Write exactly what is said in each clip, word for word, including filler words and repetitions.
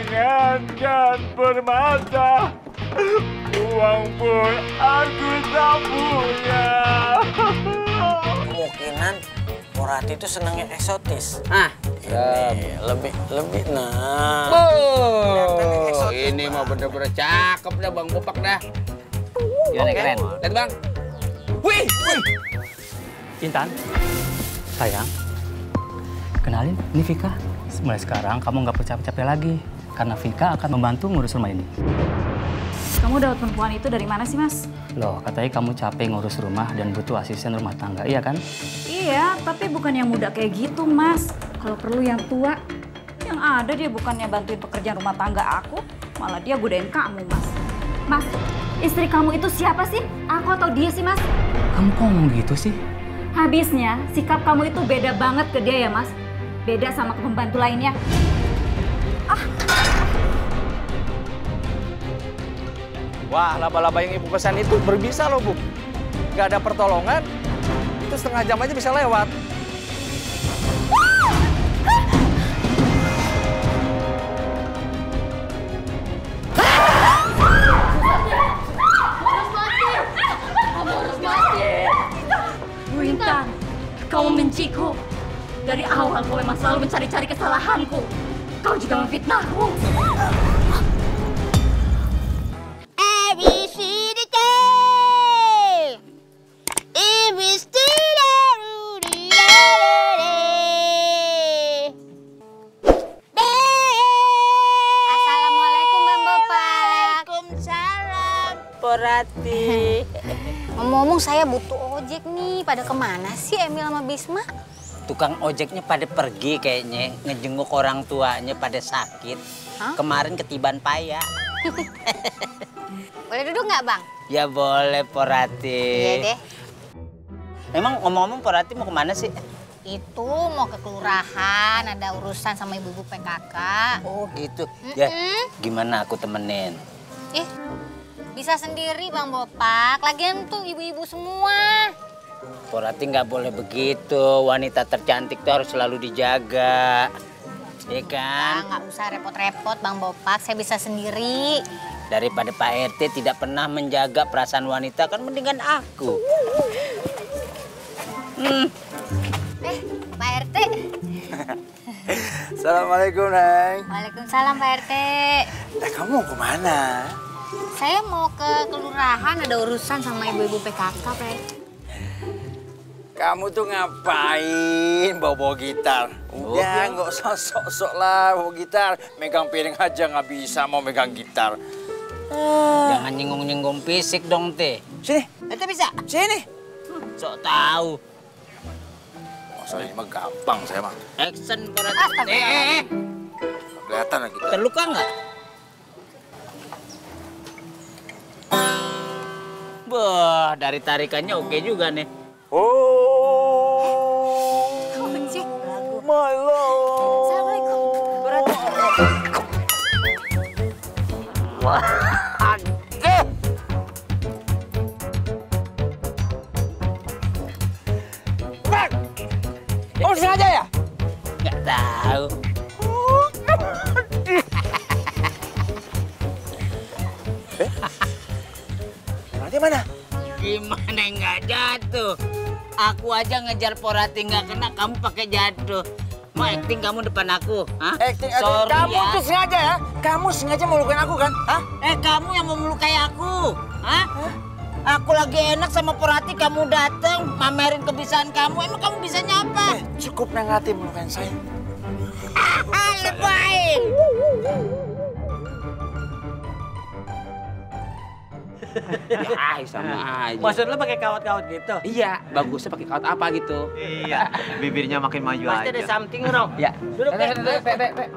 Jangankan permata, uang pun aku tak punya. Kemungkinan Porati itu senangnya eksotis. Ah, ini lebih lebih nah. Oh, ini mah bener-bener cakep dah Bang Bopak dah. Gimana keren? Lihat Bang. Wih, wih. Intan, sayang, kenalin, ini Vika. Mulai sekarang kamu nggak perlu capek-capek lagi, karena Vika akan membantu ngurus rumah ini. Kamu dapat perempuan itu dari mana sih, Mas? Loh, katanya kamu capek ngurus rumah dan butuh asisten rumah tangga, iya kan? Iya, tapi bukan yang muda kayak gitu, Mas. Kalau perlu yang tua. Yang ada dia bukannya bantuin pekerjaan rumah tangga aku, malah dia godain kamu, Mas. Mas, istri kamu itu siapa sih? Aku atau dia sih, Mas? Kamu kok ngomong gitu sih? Habisnya, sikap kamu itu beda banget ke dia ya, Mas. Beda sama ke pembantu lainnya. Ah. Wah, laba-laba yang ibu pesan itu berbisa loh, Bu. Gak ada pertolongan, itu setengah jam aja bisa lewat. Bu Intan, kau membenciku. Dari awal kau memang selalu mencari-cari kesalahanku. Kau juga memfitnahku. A, B, C, D, J. E, B, C, D, D, D. Assalamualaikum, Bang Bapak. Waalaikumsalam, Porati. Ngomong-ngomong, saya butuh ojek nih. Pada kemana sih Emil sama Bisma? Tukang ojeknya pada pergi kayaknya, ngejenguk orang tuanya pada sakit. Hah? Kemarin ketiban payah. Boleh duduk nggak, Bang? Ya boleh, Porati. Iya deh. Emang ngomong-ngomong Porati mau kemana sih? Itu mau ke kelurahan, ada urusan sama ibu-ibu P K K. Oh gitu. Mm-mm. Ya, gimana aku temenin? Ih, bisa sendiri Bang Bopak. Lagian tuh ibu-ibu semua. Porati nggak boleh begitu. Wanita tercantik tuh harus selalu dijaga. Iya kan? Nah, nggak usah repot-repot Bang Bopak, saya bisa sendiri. Daripada Pak R T tidak pernah menjaga perasaan wanita, kan mendingan aku. Hmm. Eh, Pak R T. Assalamualaikum, Neng. Waalaikumsalam Pak R T. Nah, kamu mau kemana? Saya mau ke kelurahan, ada urusan sama ibu-ibu P K K, Pak R T. Kamu tuh ngapain bawa-bawa gitar? Udah, nggak usah sok-sok lah bawa gitar. Megang piring aja nggak bisa, mau megang gitar. Jangan nyinggung-nyinggung fisik dong, Teh. Sini. Ente bisa? Sini. Sok tahu. Oh, soalnya ini mah gampang saya mah. Action Porati. Eh, eh, eh. Kelihatan lah gitar. Terluka nggak? Wah, dari tarikannya oke juga nih. Oh, Kunci. my lord. Assalamualaikum. Wah, eh. Bang, kamu sengaja ya? Nggak tahu. Nanti mana? Gimana nggak jatuh? Aku aja ngejar Porati nggak kena, kamu pakai jatuh. Mau acting kamu depan aku? Hah? Acting, acting. Sorry Kamu ya. tuh sengaja ya? Kamu sengaja mau melukain aku kan? Hah? Eh, kamu yang mau melukai aku? Hah? Aku lagi enak sama Porati, kamu dateng mamerin kebiasaan kamu. Emang kamu bisanya apa? Eh, cukup Nengati melukain saya. Ah, lebay! Ya, sama aja. Maksud lu pakai kawat-kawat gitu? Iya, bagusnya pakai kawat apa gitu. Iya, bibirnya makin maju Pasti aja. ada something wrong. Ya. Duduk, Pe, Pe. pe, pe, pe, pe.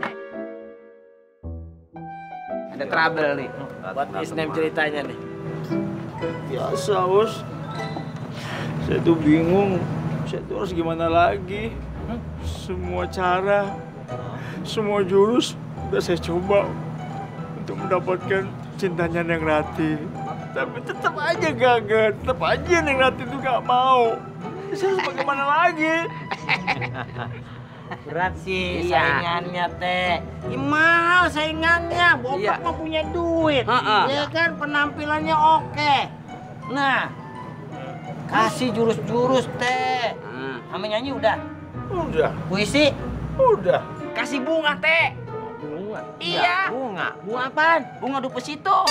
Ada trouble nih. Buat Isnem ceritanya nih. Biasa, Bos. Saya tuh bingung. Saya tuh harus gimana lagi? Semua cara, semua jurus udah saya coba untuk mendapatkan cintanya Neng Rati. Tapi tetap aja gagal, tetap aja Neng Rati itu gak mau. Saya harus bagaimana lagi? Berat sih Iya. saingannya, Teh. Ih, mahal saingannya, Bopak Iya. mah punya duit. Ha-ha. Ya kan, penampilannya oke. Nah, kasih jurus-jurus, Teh. Sama nyanyi udah? Udah, Puisi? udah. Kasih bunga, Teh. Bunga. Iya. Bunga. Bunga apaan? Bunga deposito.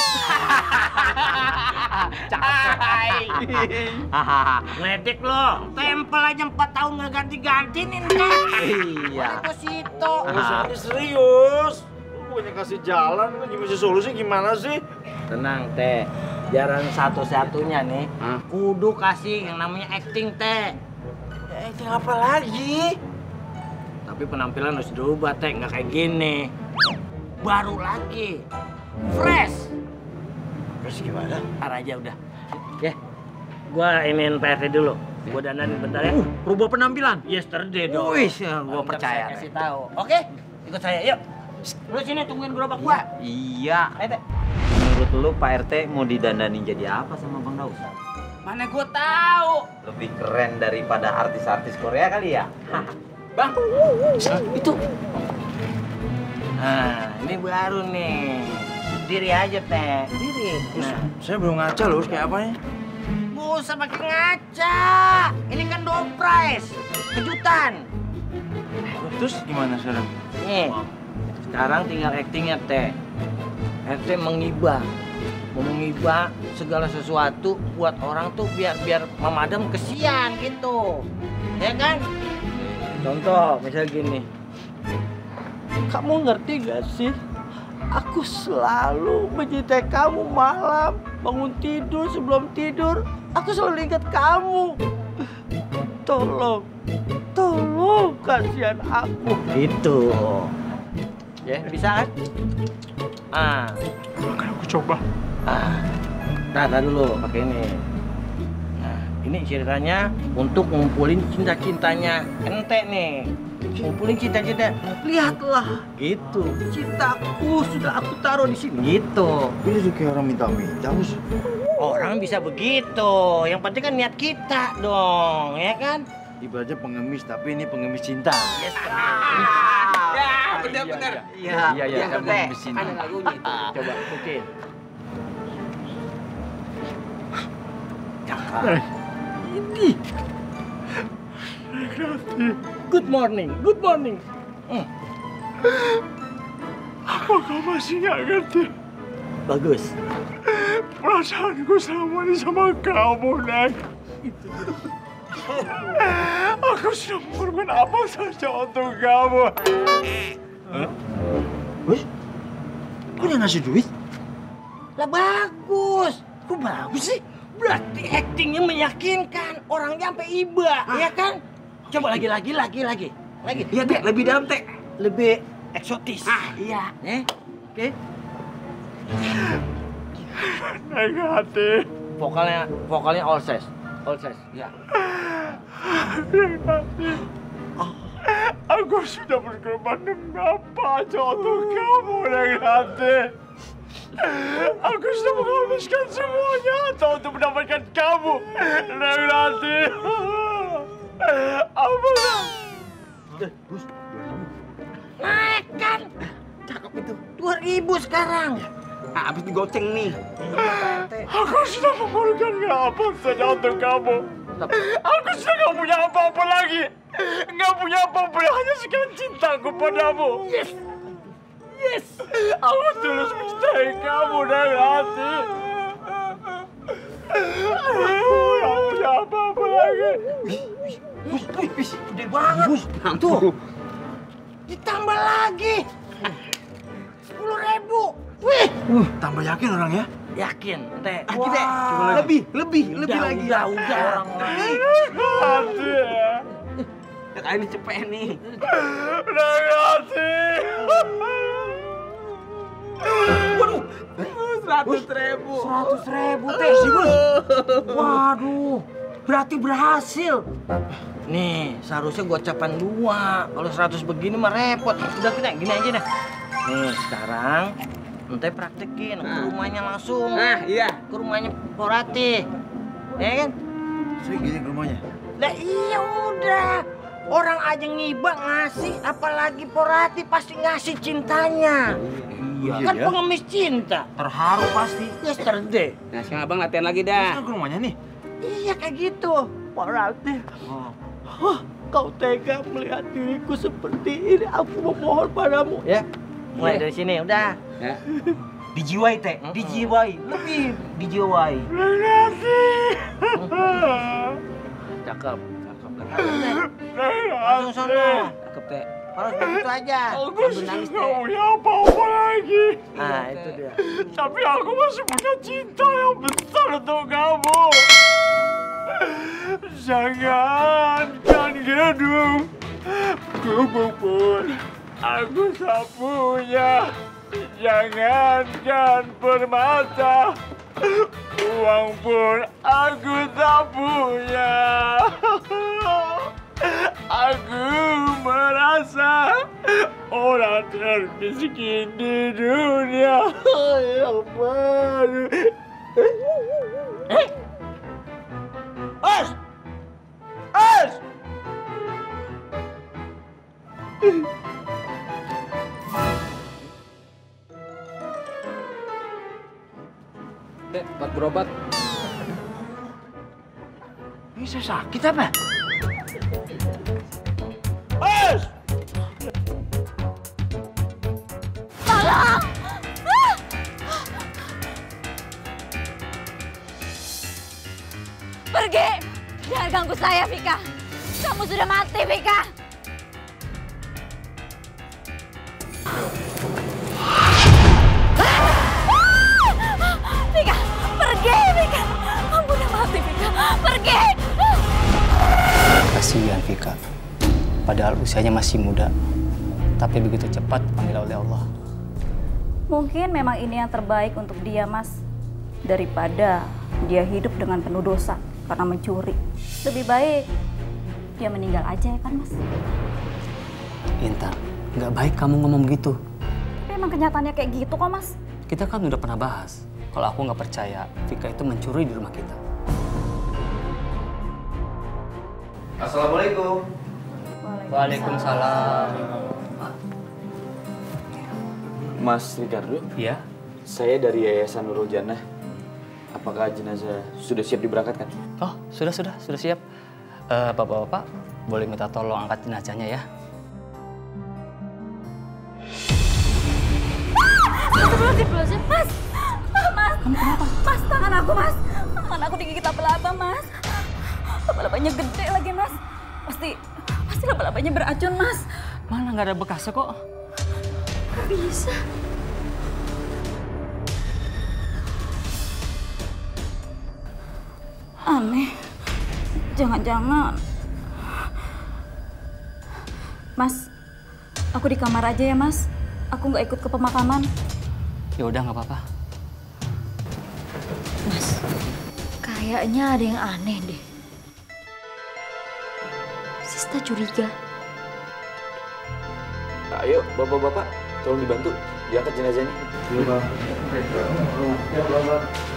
Ngedek lo, tempel aja empat tahun nggak ganti-ganti nih, Teh. Iya. Deposito. Urusannya serius. Lu bukannya kasih jalan, lagi mesti solusi gimana sih? Tenang, Teh. Jalan satu-satunya nih, kudu kasih yang namanya acting, Teh. Ya, itu apa lagi? Tapi penampilan harus dirubah, Teh. Nggak kayak gini. Baru lagi. Fresh. Terus gimana? Ntar aja udah. Ya, gua iniin P R T dulu. Gua dandanin bentar ya. Uh, rubah penampilan. Yesterday dong. Wih, ya, gua Ntar percaya, saya kasih Teh. tahu. Oke? Ikut saya, yuk. Lu sini tungguin gerobak gua. Iya. Ayo, Teh. Menurut lu Pak R T mau didandanin jadi apa sama Bang Daus? Mana gua tahu. Lebih keren daripada artis-artis Korea kali ya? Bang. Itu. Nah, ini baru nih. Diri aja, Teh. Diri. Nah, Saya belum ngaca loh, kayak apanya? nggak usah pakai ngaca. Ini kan door prize. Kejutan. Terus gimana sekarang? Nih, sekarang tinggal actingnya, Teh. Acting mengibah. Mau mengibah segala sesuatu buat orang tuh biar biar memadam kesian gitu. Ya kan? Contoh, misal gini. Kamu ngerti gak sih? Aku selalu mencintai kamu malam. Bangun tidur, sebelum tidur, aku selalu ingat kamu. Tolong, tolong kasihan aku. Gitu. Ya, bisa kan? Ah, Akan aku coba. ah. Nah, nah dulu pakai ini. Nah, ini ceritanya untuk ngumpulin cinta-cintanya ente nih. Ngumpulin cinta-cinta. Lihatlah, gitu. Cintaku sudah aku taruh di sini. Gitu. Ini tuh kayak orang minta-minta, Bos. Orang bisa begitu. Yang penting kan niat kita dong, ya kan? Ibaratnya pengemis, tapi ini pengemis cinta. Yes. Ya, benar-benar. Iya, iya, iya, Teh. pengemis cinta. Ada lagunya itu. Coba ikutin. Cakep. Ini. Good morning, good morning. Hmm. Apakah masih nggak ngerti? Bagus. Perasaanku selama ini sama kamu, Neng. Aku sudah mengorbankan apa saja untuk kamu. Bos, kok dia ngasih duit? Lah bagus. Kok bagus sih? Berarti actingnya meyakinkan. Orangnya sampai iba, ya kan? Coba lagi, lagi, lagi, lagi. Lagi. Iya, Teh, lebih dalam, Teh. Lebih eksotis. Ah, iya. Eh? Oke. Neng hati. Vokalnya, vokalnya all ses. All ses. Ya. Neng hati. Aku sudah berkorban demi apa aja untuk kamu, Neng hati. Aku sudah menghabiskan semuanya atau untuk mendapatkan kamu, Neng hati. Apa? Naik kan? Cakep itu. Dua ribu sekarang. Ah, habis digoceng nih. Aku sudah mengorbankan apa saja untuk kamu. Aku sudah nggak punya apa-apa lagi. Nggak punya apa-apa, hanya sekian cintaku padamu. Yes. Yes. Aku tulus mencintai kamu dari hati. Nggak punya apa-apa lagi. Wih, wih, wih, gede banget. Tuh. Ditambah lagi. Sepuluh ribu. Wih. Uh, tambah yakin orangnya? Yakin, Teh. Ah, kita Coba lagi. lebih, lebih, Udah, lebih lagi. udah, udah. Orang lagi. Hati ya. Kayak ini cepet nih. Dari hati. Waduh, seratus ribu. Seratus ribu, Teh. Sih, Bos. Waduh. Berarti berhasil. Nih, seharusnya gua capan dua. Kalau seratus begini mah repot. Udah kita gini aja dah. Nih, sekarang ente praktekin ke rumahnya langsung. Nah, iya. Ke rumahnya Porati. Ya kan? Saya gini ke rumahnya. Lah iya udah. Orang aja ngibak ngasih, apalagi Porati pasti ngasih cintanya. Iya, Kan pengemis cinta, terharu pasti. Yesterday. Nah, sekarang abang latihan lagi dah. Ke rumahnya nih. Iya kayak gitu. Porati, oh, kau tega melihat diriku seperti ini. Aku memohon padamu. Ya, mulai dari sini udah. Ya. Dijiwai teh, dijiwai, lebih dijiwai. Porati. Cakep, cakep. Langsung sono. Cakep teh. Harus begitu aja. Aku Sambil nangis sudah teh. punya apa-apa lagi. Nah itu dia. Tapi aku masih punya cinta yang besar untuk kamu. Jangankan gedung, gubuk pun aku tak punya. Jangankan permata, uang pun aku tak punya. Aku merasa orang termiskin di dunia yang baru. Eh? Os! Os! Dek, buat berobat. Bisa sakit apa? Os! Tolong! Ah! Pergi! Jangan ganggu saya, Vika. Kamu sudah mati, Vika. Vika, pergi, Vika. Kamu udah mati, Vika. Pergi! Kasihan Vika. Padahal usianya masih muda. Tapi begitu cepat dipanggil oleh Allah. Mungkin memang ini yang terbaik untuk dia, Mas. Daripada dia hidup dengan penuh dosa karena mencuri. Lebih baik dia meninggal aja ya kan, Mas? Intan, nggak baik kamu ngomong gitu. Tapi emang kenyataannya kayak gitu kok, Mas. Kita kan udah pernah bahas. Kalau aku nggak percaya, Vika itu mencuri di rumah kita. Assalamualaikum. Waalaikumsalam. Mas Ricardo, Iya? saya dari Yayasan Nurul Jannah. Apakah jenazah sudah siap diberangkatkan? Oh, sudah, sudah, sudah siap. Eh, Bapak-bapak, boleh minta tolong angkat jenazahnya ya? Astagfirullahaladzim, Mas! Mas! Kamu kenapa? Mas, tangan aku, Mas! Tangan aku digigit laba-laba, Mas! Laba-labanya gede lagi, Mas! Pasti, pasti laba-labanya beracun, Mas! Mana nggak ada bekasnya kok? Kok bisa? Aneh. Jangan-jangan. Mas, aku di kamar aja ya, Mas. Aku nggak ikut ke pemakaman. Ya udah nggak apa-apa. Mas, kayaknya ada yang aneh deh. Sista curiga. Ayo, bapak-bapak, tolong dibantu diangkat jenazahnya. Iya, Bang. Ya, Bapak.